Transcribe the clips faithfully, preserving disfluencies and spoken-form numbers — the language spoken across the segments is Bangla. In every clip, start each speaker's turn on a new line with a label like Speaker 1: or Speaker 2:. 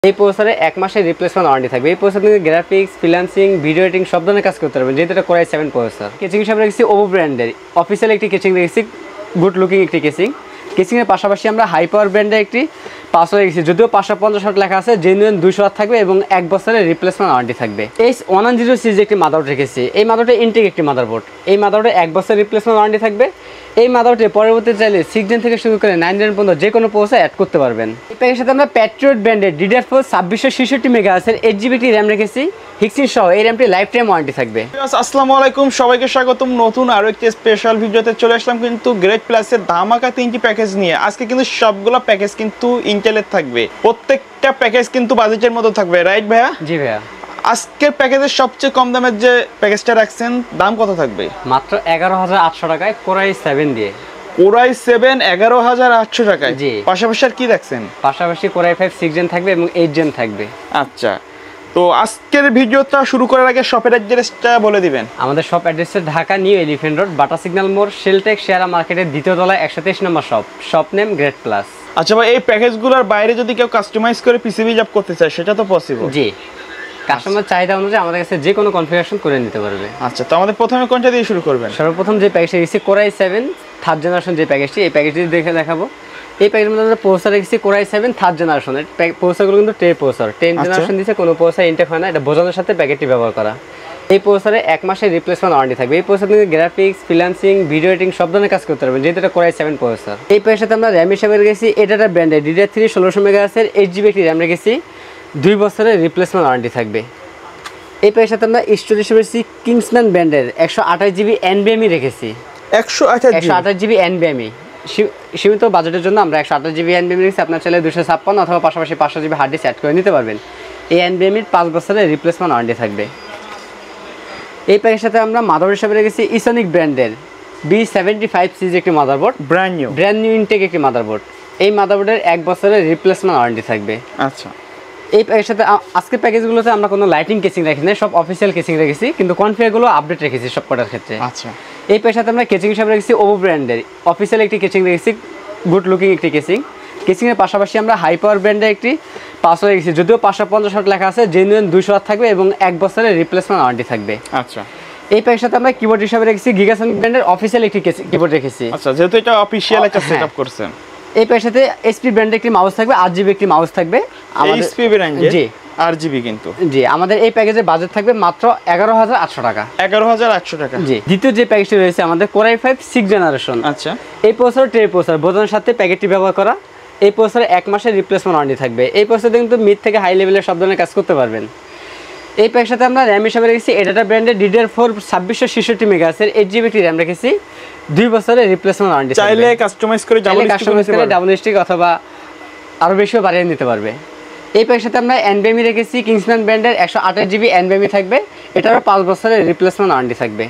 Speaker 1: এই প্রসেসরে এক মাসের রিপ্লেসমেন্ট ওয়ারেন্টি থাকবে। এই প্রসেসর থেকে গ্রাফিক্স, ফ্রিল্যান্সিং, ভিডিও এডিটিং সব ধরনের কাজ করতে পারবেন, যেহেতু এটা কোরাই সেভেন প্রসেসর। কেচিং হিসাবে রেখেছি ওভো ব্র্যান্ডের অফিসিয়াল একটি কেচিং রেখেছি, গুড লুকিং একটি কেচিং। কেচিংয়ের পাশাপাশি আমরা হাই পাওয়ার ব্র্যান্ডের একটি পাঁচশো রেখেছি, যদিও পাঁচশো পঞ্চাশ ওয়াট লেখা আছে, জেনুইন দুইশো ওয়াট থাকবে এবং এক বছরের রিপ্লেসমেন্ট ওয়ারেন্টি থাকবে। এই ওয়ান ওয়ান জিরো সিরিজ একটি মাদারবোর্ড রেখেছি। এই মাদারবোর্ডে ইনটেক একটি মাদারবোর্ড। এই মাদারবোর্ডে এক বছর রিপ্লেসমেন্ট ওয়ারেন্টি থাকবে। এই মাদারবোর্ডে পরবর্তী চাইলে সিক্স জেন থেকে শুরু করে নাইন জেন পর্যন্ত যে কোনো প্রসেসর অ্যাড করতে পারবেন। এই প্যাকের সাথে আমরা প্যাট্রিয়ট ব্র্যান্ডের ডিডিআর ফোর ছাব্বিশশো ছেষট্টি মেগাহার্টজের এইট জিবি টি র্যাম রেখেছি, হিক্সিন সহ। এই র্যামটি লাইফ টাইম ওয়ারেন্টি থাকবে।
Speaker 2: আসসালামু আলাইকুম, সবাইকে স্বাগতম নতুন আরো একটি স্পেশাল ভিডিওতে চলে আসলাম কিন্তু গ্রেট প্লাসের ধামাকা তিনটি প্যাকেজ নিয়ে। আজকে কিন্তু সবগুলো প্যাকেজ কিন্তু ইন্টেলের থাকবে, প্রত্যেকটা প্যাকেজ কিন্তু বাজেটের মতো থাকবে, রাইট ভাইয়া?
Speaker 1: জি ভাইয়া।
Speaker 2: আজকের প্যাকেজের সবচেয়ে কম দামের যে প্যাকেজটা রাখছেন দাম কত থাকবে?
Speaker 1: মাত্র এগারো হাজার আটশো টাকায় কোরাই সেভেন দিয়ে।
Speaker 2: কোরাই সেভেন এগারো হাজার আটশো টাকায়।
Speaker 1: জি।
Speaker 2: পাশাপাশি আর কি রাখছেন?
Speaker 1: পাশাপাশি কোরাই ফাইভ সিক্স জেন থাকবে এবং এইট জেন থাকবে।
Speaker 2: আচ্ছা, তো আজকের ভিডিওটা শুরু করার আগে শপের অ্যাড্রেসটা বলে দিবেন।
Speaker 1: আমাদের shop address Dhaka New Elephant Road, Bata signal মোড়, শেলটেক শেয়ারা মার্কেটের দ্বিতীয় তলায় একশো তেইশ নম্বর shop. Shop name great plus.
Speaker 2: আচ্ছা ভাই, এই প্যাকেজগুলোর বাইরে যদি কেউ কাস্টমাইজ করে পিসিবি জব করতে চায় সেটা তো পসিবল?
Speaker 1: জি, কাস্টমার চাহিদা অনুযায়ী আমাদের কাছে যে কোনো কনফিগারেশন করে নিতে পারবে।
Speaker 2: আচ্ছা, তো আমাদের প্রথমে কোনটা দিয়ে শুরু করবেন?
Speaker 1: সর্বপ্রথম যে প্যাকেজটা রেখেছি কোরাই সেভেন থার্ড জেনারেশন, যে প্যাকেজটি, এই প্যাকেজটি দেখে দেখাবো। এই প্যাকেজের মধ্যে আমরা প্রসেসর রেখেছি কোরাই সেভেন থার্ড জেনারেশন। এর প্রসেসরগুলো কিন্তু টে প্রসেসর, টেন জেনারেশন দিচ্ছে, কোনো প্রসেসর ইনটেক হয় না, এটা বোঝানোর সাথে প্যাকেটটি ব্যবহার করা। এই প্রসেসরে এক মাসের রিপ্লেসমেন্ট ওয়ারেন্টি থাকবে। এই প্রসেসর থেকে গ্রাফিক্স, ফ্রিল্যান্সিং, ভিডিও এডিটিং সব ধরনের কাজ করতে পারবেন, যেহেতু এটা কোরাই সেভেন প্রসেসর। এই প্যাকেজের সাথে আমরা র্যাম হিসাবে রেখেছি এটাটা ব্র্যান্ডের ডিডিআর থ্রি ষোলোশো মেগাহার্টজের এইট জিবি একটি র্যাম রেখেছি, দুই বছরের রিপ্লেসমেন্ট ওয়ারেন্টি থাকবে। এই প্যাকের সাথে আমরা স্টোরেজ হিসেবে রেখেছি কিংসম্যান ব্র্যান্ডের একশো আঠাশ জিবি এনবিএমই রেখেছি।
Speaker 2: একশো আঠাশ
Speaker 1: একশো আঠাশ জিবি এনবিএমই সীমিত বাজেটের জন্য আমরা একশো আঠাশ জিবি এনবিএমই রেখেছি। আপনার চাইলে দুশো ছাপ্পান্ন অথবা পাশাপাশি পাঁচশো জিবি হার্ড ডিস্ক অ্যাড করে নিতে পারবেন। এই এনবিএমির পাঁচ বছরের রিপ্লেসমেন্ট ওয়ারেন্টি থাকবে। এই প্যাকের সাথে আমরা মাদারবোর্ড হিসেবে রেখেছি ইসনিক ব্র্যান্ডের বি সেভেন্টি ফাইভ সিরিজ একটি motherboard,
Speaker 2: brand new
Speaker 1: brand new intact একটি মাদারবোর্ড। এই মাদারবোর্ডের এক বছরের রিপ্লেসমেন্ট ওয়ারেন্টি থাকবে।
Speaker 2: আচ্ছা,
Speaker 1: এই প্যাকের সাথে আজকের প্যাকেজগুলোতে আমরা কোনো লাইটিং কেচিং রাখি না, সব অফিসিয়াল কেচিং রেখেছি, কিন্তু কনফিগারগুলো আপডেট রেখেছি সব কটার ক্ষেত্রে।
Speaker 2: আচ্ছা,
Speaker 1: এই প্যাকের সাথে আমরা কেচিং হিসাবে রেখেছি ওভো ব্র্যান্ডের অফিসিয়াল একটি কেচিং রেখেছি, গুড লুকিং একটি কেচিং। কেচিংয়ের পাশাপাশি আমরা হাই পাওয়ার ব্র্যান্ডের একটি পাঁচশো রেখেছি, যদিও পাঁচশো পঞ্চাশ ওয়াট লেখা আছে, জেনুইন দুইশো ওয়াট থাকবে এবং এক বছরের রিপ্লেসমেন্ট ওয়ারেন্টি থাকবে।
Speaker 2: আচ্ছা,
Speaker 1: এই প্যাকের সাথে আমরা কিবোর্ড হিসাবে রেখেছি গিগাসনিক ব্র্যান্ডের অফিসিয়াল একটি কিবোর্ড রেখেছি।
Speaker 2: আচ্ছা, যেহেতু এটা অফিসিয়াল একটা সেটআপ করছেন।
Speaker 1: এই প্যাকের সাথে এইচপি ব্র্যান্ডের একটি মাউস থাকবে, আট জিবি একটি মাউস থাকবে আমাদের।
Speaker 2: এইচপি ব্র্যান্ডের
Speaker 1: জি,
Speaker 2: আট জিবি কিন্তু।
Speaker 1: জি, আমাদের এই প্যাকেজের বাজেট থাকবে মাত্র এগারো হাজার আটশো টাকা।
Speaker 2: এগারো হাজার আটশো টাকা।
Speaker 1: জি। দ্বিতীয় যে প্যাকেজটি রয়েছে আমাদের কোরাই ফাইভ সিক্স জেনারেশন।
Speaker 2: আচ্ছা,
Speaker 1: এই প্রসেসর ট্রে প্রসেসর বোঝানোর সাথে প্যাকেটটি ব্যবহার করা। এই প্রসেসরে এক মাসের রিপ্লেসমেন্ট ওয়ারেন্টি থাকবে। এই প্রসেসরে কিন্তু মিড থেকে হাই লেভেলের সব ধরনের কাজ করতে পারবেন। এই প্যাকের সাথে আমরা র্যাম হিসাবে রেখেছি এটাটা ব্র্যান্ডের ডিডিআর ফোর ছাব্বিশশো ছেষট্টি মেগাহার্টজের এইট জিবি একটি র্যাম রেখেছি, দুই বছরের রিপ্লেসমেন্ট ওয়ারেন্টি।
Speaker 2: চাইলে কাস্টমাইজ করে
Speaker 1: কাস্টমাইজ করে ডাবল স্টিক অথবা আরও বেশিও বাড়িয়ে নিতে পারবে। এই প্যাকের সাথে আমরা এনবিএমই রেখেছি কিংসম্যান ব্র্যান্ডের একশো আঠাশ জিবি এনবিএমই থাকবে, এটারও পাঁচ বছরের রিপ্লেসমেন্ট ওয়ারেন্টি থাকবে।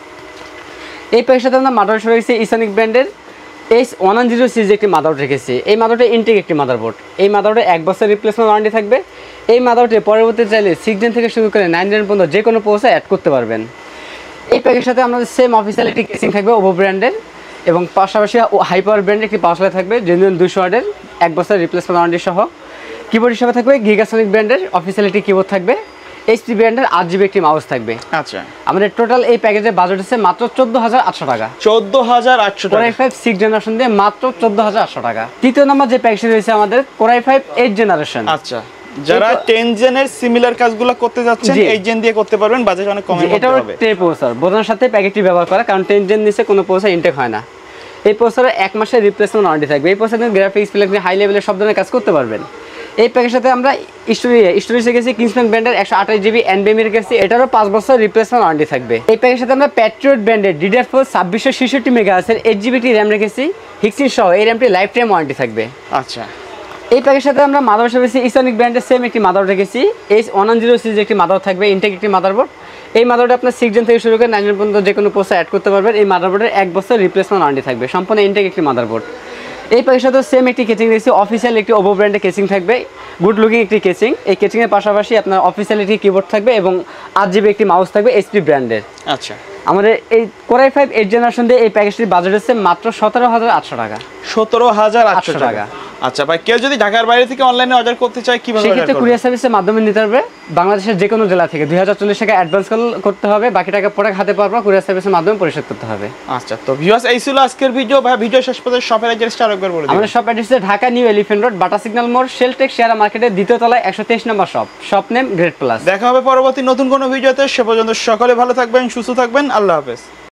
Speaker 1: এই প্যাকের সাথে আমরা মাদারবোর্ড হিসেবে রেখেছি ইসনিক ব্র্যান্ডের H one one zero series একটি মাদারবোর্ড রেখেছি। এই মাদারবোর্ডে ইনটেক একটি মাদারবোর্ড। এই মাদারবোর্ডে এক বছর রিপ্লেসমেন্ট ওয়ারেন্টি থাকবে। এই মাদারবোর্ডে পরবর্তী চাইলে সিক্স জেন থেকে শুরু করে নাইন জেন পর্যন্ত যে কোনো প্রসেসর অ্যাড করতে পারবেন। এই প্যাকের সাথে আমাদের সেম অফিসিয়াল একটি কেসিং থাকবে ওভো ব্র্যান্ডের এবং পাশাপাশি হাই পাওয়ার ব্র্যান্ডের একটি পাওয়ার থাকবে, জেনুইন দুশো ওয়াটের, এক বছর রিপ্লেসমেন্ট ওয়ারেন্টি সহ। কিবোর্ড হিসাবে থাকবে গিগাসনিক ব্র্যান্ডের অফিসিয়াল একটি কিবোর্ড থাকবে, এইচপি ব্র্যান্ডের আট জিবি একটি মাউস থাকবে।
Speaker 2: আচ্ছা,
Speaker 1: আমাদের টোটাল এই প্যাকেজের বাজেট হচ্ছে মাত্র চোদ্দ হাজার আটশো টাকা।
Speaker 2: চোদ্দ হাজার আটশো টাকা।
Speaker 1: কোরাই ফাইভ সিক্স জেনারেশন দিয়ে মাত্র চোদ্দ হাজার আটশো টাকা। তৃতীয় নম্বর যে প্যাকেজটি রয়েছে আমাদের কোরাই ফাইভ এইট জেনারেশন।
Speaker 2: আচ্ছা, যারা টেন জেনের সিমিলার কাজগুলো করতে যাচ্ছেন এইট জেন দিয়ে করতে পারবেন, বাজেট অনেক কমে
Speaker 1: এটা হবে। টে প্রসেসর বোঝানোর সাথে প্যাকেটটি ব্যবহার করা, কারণ টেন জেন নিচে কোনো প্রসেসর ইনটেক হয় না। এই প্রসেসরে এক মাসের রিপ্লেসমেন্ট ওয়ারেন্টি থাকবে। এই প্রসেসরে গ্রাফিক্স, ফ্রিল্যান্সিং, হাই লেভেলের সব ধরনের কাজ করতে পারবেন। এই প্যাকের সাথে আমরা স্টোরি স্টোরেজ রেখেছি কিংসম্যান ব্র্যান্ডের একশো আঠাশ জিবি এনবিএমই রেখেছি, এটারও পাঁচ বছর রিপ্লেসমেন্ট ওয়ারেন্টি থাকবে। এই প্যাকের সাথে আমরা প্যাট্রিয়ট ব্র্যান্ডের ডিডিআর ফোর ছাব্বিশশো ছেষট্টি মেগাহার্টজের এইট জিবি একটি র্যাম রেখেছি, হিক্সিন সহ। এই র্যামটি লাইফ টাইম ওয়ারেন্টি থাকবে।
Speaker 2: আচ্ছা,
Speaker 1: এই প্যাকের সাথে আমরা মাদারবোর্ড রেখেছি ইসনিক ব্র্যান্ডের সেম একটি মাদারবোর্ড রেখেছি, H one one zero series একটি মাদারবোর্ড থাকবে, ইনটেক একটি মাদারবোর্ড। এই মাদারবোর্ডে আপনার সিক্স জেন থেকে শুরু করে নাইন জেন পর্যন্ত যে কোনো প্রসেসর অ্যাড করতে পারবেন। এই মাদারবোর্ডের এক বছর রিপ্লেসমেন্ট ওয়ারেন্টি থাকবে, সম্পূর্ণ ইনটেক একটি মাদারবোর্ড। এই প্যাকের সাথে সেম একটি কেচিং রেখেছি, অফিসিয়াল একটি ওভো ব্র্যান্ডের কেচিং থাকবে, গুড লুকিং একটি কেচিং। এই কেচিংয়ের পাশাপাশি আপনার অফিসিয়াল একটি কিবোর্ড থাকবে এবং আট জিবি একটি মাউস থাকবে এইচপি ব্র্যান্ডের।
Speaker 2: আচ্ছা,
Speaker 1: আমাদের এই কোরাই ফাইভ এইট জেনারেশন দিয়ে এই প্যাকেজটির বাজেট হচ্ছে মাত্র সতেরো হাজার আটশো টাকা।
Speaker 2: সতেরো হাজার আটশো টাকা। আচ্ছা ভাই, কেউ যদি ঢাকার বাইরে থেকে অনলাইনে অর্ডার করতে চায় কিভাবে অর্ডার
Speaker 1: সেক্ষেত্রে
Speaker 2: করবে?
Speaker 1: কুরিয়ার সার্ভিসের মাধ্যমে নিতে হবে। বাংলাদেশের যে কোনো জেলা থেকে দুই হাজার চল্লিশ টাকা অ্যাডভান্স করতে হবে, বাকি টাকা পরে হাতে পাওয়ার পর কুরিয়ার সার্ভিসের মাধ্যমে পরিশোধ করতে হবে।
Speaker 2: আচ্ছা, তো ভিউয়ার্স এই ছিল আজকের ভিডিও। ভাই ভিডিও শেষ পর্যন্ত শপের অ্যাড্রেসটা আরেকবার বলে দিন।
Speaker 1: আমাদের শপ অ্যাড্রেস হচ্ছে Dhaka New Elephant Road, Bata signal মোড়, শেলটেক শেয়ারা মার্কেটের দ্বিতীয় তলায় একশো তেইশ নম্বর shop. Shop name great plus.
Speaker 2: দেখা হবে পরবর্তী নতুন কোনো ভিডিওতে। সে পর্যন্ত সকলে ভালো থাকবেন, সুস্থ থাকবেন। আল্লাহ হাফেজ।